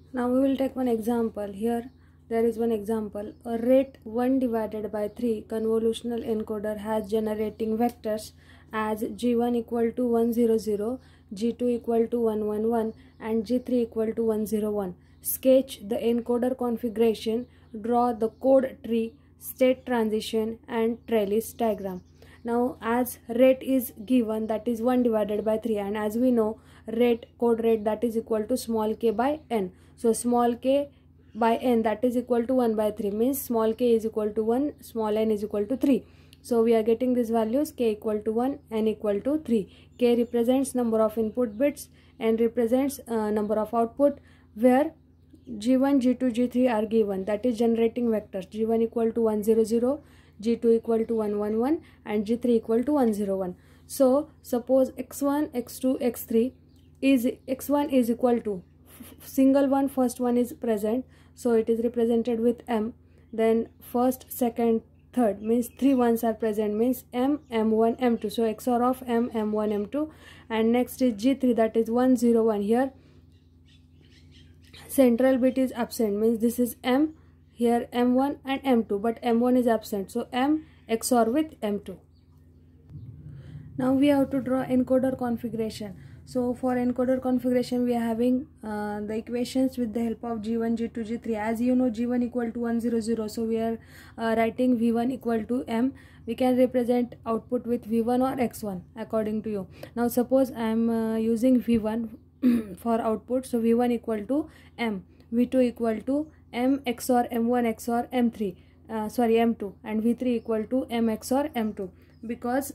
Now we will take one example. Here there is one example. A rate 1 divided by 3 convolutional encoder has generating vectors as g1 equal to 100, g2 equal to 111 and g3 equal to 101. Sketch the encoder configuration, draw the code tree, state transition and trellis diagram. Now as rate is given, that is 1 divided by 3, and as we know rate, code rate, that is equal to small k by n. So small k by n, that is equal to 1 by 3, means small k is equal to 1, small n is equal to 3. So we are getting these values: k equal to 1, n equal to 3. K represents number of input bits, n represents number of output, where g1, g2, g3 are given, that is generating vectors. G1 equal to 100, g2 equal to 111 and g3 equal to 101. So suppose x1, x2, x3 is, x1 is equal to single one, first one is present, so it is represented with m. Then first, second, third, means 3 ones are present, means m, m1, m2. So XOR of m, m1, m2. And next is g3, that is 101. Here central bit is absent, means this is m, here m1 and m2, but m1 is absent, so m XOR with m2. Now we have to draw encoder configuration. So for encoder configuration we are having the equations with the help of g1, g2, g3. As you know, g1 equal to 100, so we are writing v1 equal to m. We can represent output with v1 or x1 according to you. Now suppose I am using v1 for output, so v1 equal to m, v2 equal to m XOR m1 XOR m3, m2, and v3 equal to m XOR m2, because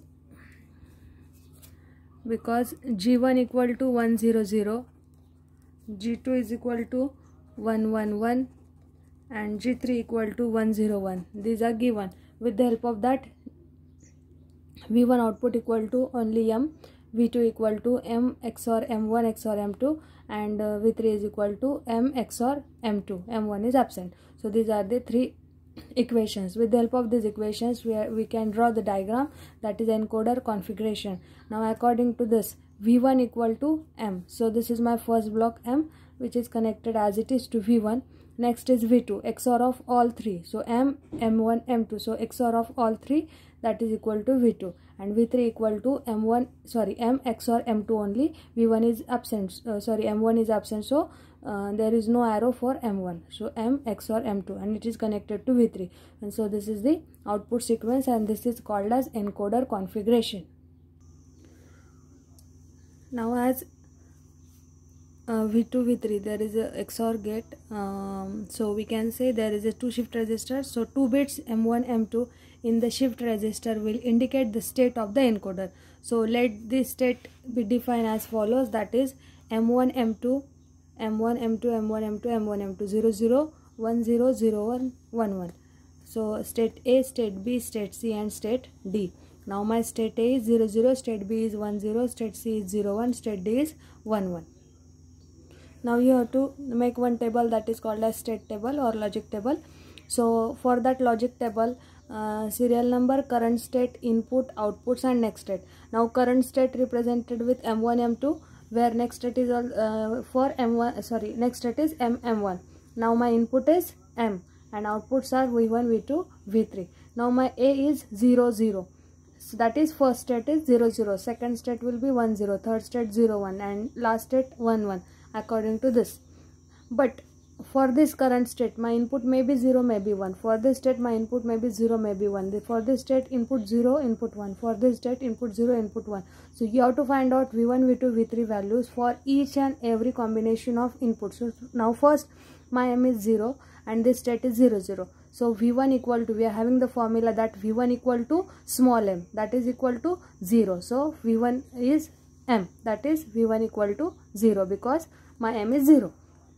g1 equal to 100, g2 is equal to 111 and g3 equal to 101. These are given. With the help of that, v1 output equal to only m, v2 equal to m XOR m1 XOR m2, and v3 is equal to m XOR m2. m1 is absent. So these are the three equations. With the help of these equations we can draw the diagram, that is encoder configuration. Now according to this, v1 equal to m, so this is my first block m, which is connected as it is to v1. Next is v2, XOR of all three, so m, m1, m2, so XOR of all three, that is equal to v2. And v3 equal to m XOR m2 only. v1 is absent, m1 is absent, so there is no arrow for m1, so m XOR m2, and it is connected to v3. And so this is the output sequence, and this is called as encoder configuration. Now as v2, v3, there is a XOR gate, so we can say there is a 2 shift register, so 2 bits m1, m2 in the shift register will indicate the state of the encoder. So let this state be defined as follows, that is m1, m2, m1, m2, m1, m2, m1, m2, 0, 0, 1, 0, 0, 1, 1, 1. So state A, state B, state C and state D. Now my state A is 0, 0, state B is 1, 0, state C is 0, 1, state D is 1, 1. Now you have to make one table, that is called as state table or logic table. So for that logic table, serial number, current state, input, outputs and next state. Now current state represented with m1, m2, where next state is for m1, next state is m1. Now my input is m and outputs are v1, v2, v3. Now my A is 0, 0. So that is first state is 0, 0, second state will be 1, 0, third state 0, 1 and last state 1, 1 according to this. But for this current state, my input may be 0, may be 1. For this state, my input may be 0, may be 1. For this state, input 0, input 1. For this state, input 0, input 1. So you have to find out v1, v2, v3 values for each and every combination of inputs. So now first, my m is 0 and this state is 0, 0. So v1 equal to, we are having the formula that v1 equal to small m, that is equal to 0. So v1 is m, that is v1 equal to 0 because my m is 0.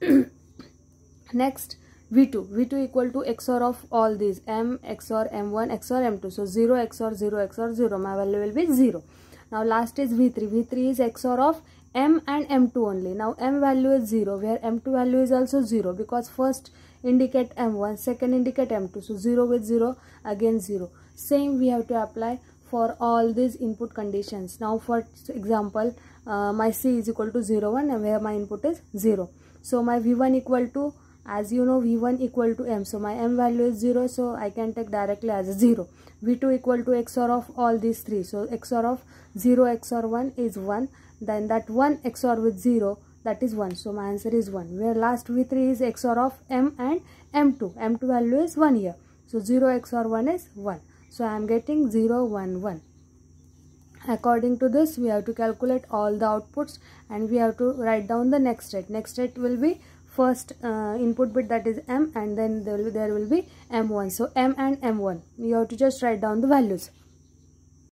Next v2 equal to XOR of all these, m XOR m1 XOR m2, so 0 XOR 0 XOR 0, my value will be 0. Now last is v3 is XOR of m and m2 only. Now m value is 0, where m2 value is also 0 because first indicate m1, second indicate m2, so 0 with 0 again 0. Same we have to apply for all these input conditions. Now for example, my C is equal to 0 1 and where my input is 0. So my V1 equal to, as you know, V1 equal to M, so my M value is 0, so I can take directly as 0. V2 equal to XOR of all these three, so XOR of 0 XOR 1 is 1, then that 1 XOR with 0, that is 1, so my answer is 1. Where last V3 is XOR of M and M2, M2 value is 1 here, so 0 XOR 1 is 1, so I am getting 0 1 1. According to this, we have to calculate all the outputs and we have to write down the next state. Next state will be first input bit, that is M, and then there will be M1. So M and M1, you have to just write down the values.